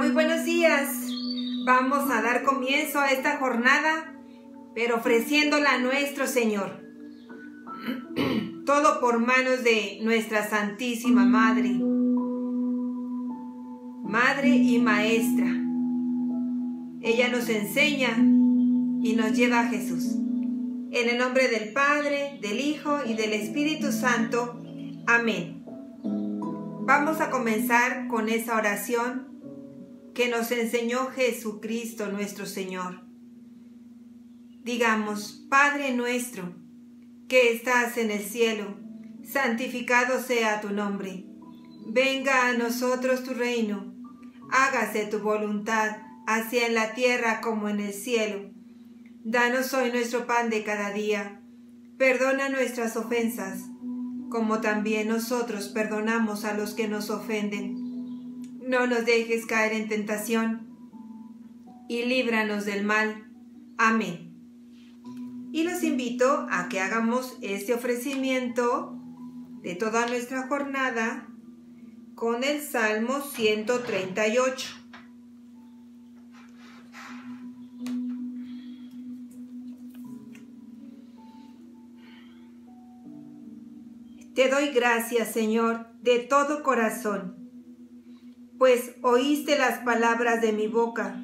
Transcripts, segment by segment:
muy buenos días. Vamos a dar comienzo a esta jornada, pero ofreciéndola a nuestro Señor. Todo por manos de nuestra Santísima Madre, Madre y Maestra. Ella nos enseña y nos lleva a Jesús. En el nombre del Padre, del Hijo y del Espíritu Santo. Amén. Vamos a comenzar con esa oración que nos enseñó Jesucristo nuestro Señor. Digamos: Padre nuestro, que estás en el cielo, santificado sea tu nombre. Venga a nosotros tu reino. Hágase tu voluntad, así en la tierra como en el cielo. Danos hoy nuestro pan de cada día. Perdona nuestras ofensas, como también nosotros perdonamos a los que nos ofenden. No nos dejes caer en tentación, y líbranos del mal. Amén. Y los invito a que hagamos este ofrecimiento de toda nuestra jornada con el Salmo 138. Te doy gracias, Señor, de todo corazón, pues oíste las palabras de mi boca.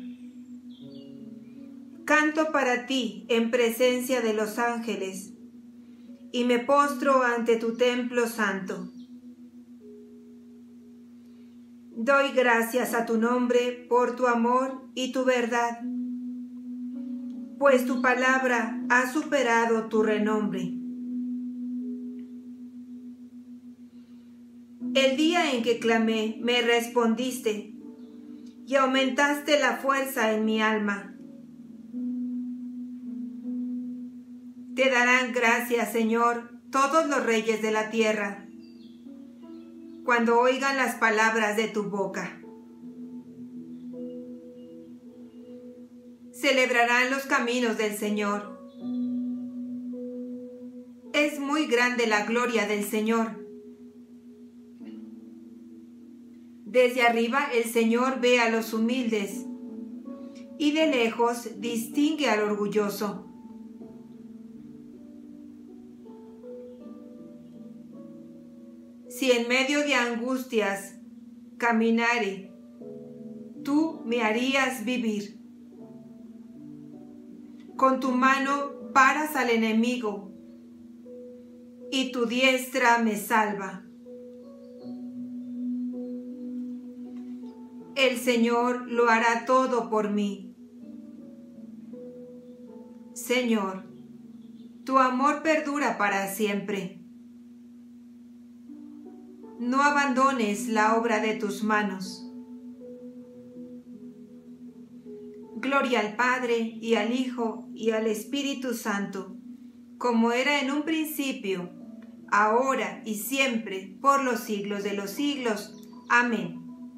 Canto para ti en presencia de los ángeles, y me postro ante tu templo santo. Doy gracias a tu nombre por tu amor y tu verdad, pues tu palabra ha superado tu renombre. El día en que clamé, me respondiste, y aumentaste la fuerza en mi alma. Te darán gracias, Señor, todos los reyes de la tierra, cuando oigan las palabras de tu boca. Celebrarán los caminos del Señor. Es muy grande la gloria del Señor. Desde arriba el Señor ve a los humildes, y de lejos distingue al orgulloso. Si en medio de angustias caminare, tú me harías vivir. Con tu mano paras al enemigo, y tu diestra me salva. El Señor lo hará todo por mí. Señor, tu amor perdura para siempre. No abandones la obra de tus manos. Gloria al Padre, y al Hijo, y al Espíritu Santo, como era en un principio, ahora y siempre, por los siglos de los siglos. Amén.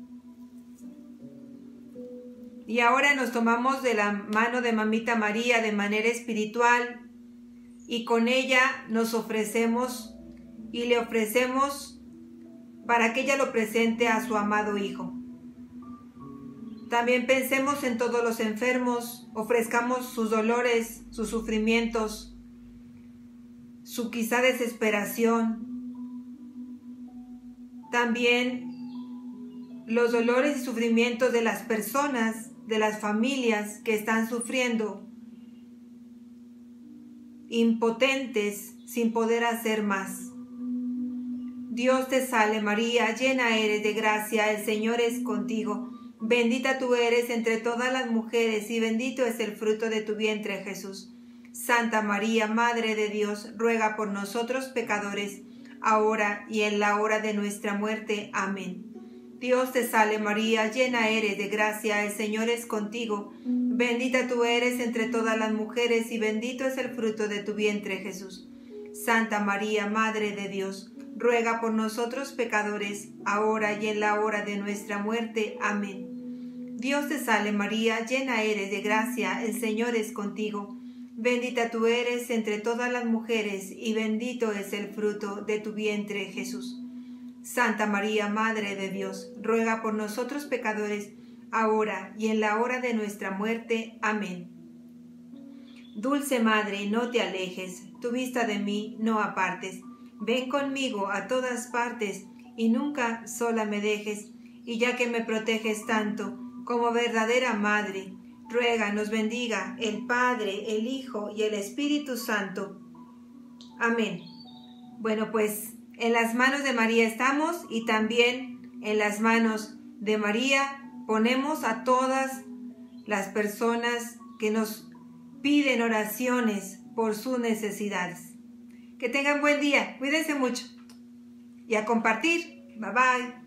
Y ahora nos tomamos de la mano de Mamita María de manera espiritual, y con ella nos ofrecemos y le ofrecemos para que ella lo presente a su amado Hijo. También pensemos en todos los enfermos, ofrezcamos sus dolores, sus sufrimientos, su quizá desesperación. También los dolores y sufrimientos de las personas, de las familias que están sufriendo, impotentes, sin poder hacer más. Dios te salve María, llena eres de gracia, el Señor es contigo. Bendita tú eres entre todas las mujeres, y bendito es el fruto de tu vientre, Jesús. Santa María, Madre de Dios, ruega por nosotros pecadores, ahora y en la hora de nuestra muerte. Amén. Dios te salve María, llena eres de gracia, el Señor es contigo. Bendita tú eres entre todas las mujeres, y bendito es el fruto de tu vientre, Jesús. Santa María, Madre de Dios, ruega por nosotros pecadores, ahora y en la hora de nuestra muerte. Amén. Dios te salve María, llena eres de gracia, el Señor es contigo. Bendita tú eres entre todas las mujeres, y bendito es el fruto de tu vientre, Jesús. Santa María, Madre de Dios, ruega por nosotros pecadores, ahora y en la hora de nuestra muerte. Amén. Dulce Madre, no te alejes, tu vista de mí no apartes. Ven conmigo a todas partes y nunca sola me dejes. Y ya que me proteges tanto como verdadera Madre, ruega nos bendiga el Padre, el Hijo y el Espíritu Santo. Amén. Bueno, pues en las manos de María estamos, y también en las manos de María ponemos a todas las personas que nos piden oraciones por sus necesidades. Que tengan buen día, cuídense mucho y a compartir. Bye bye.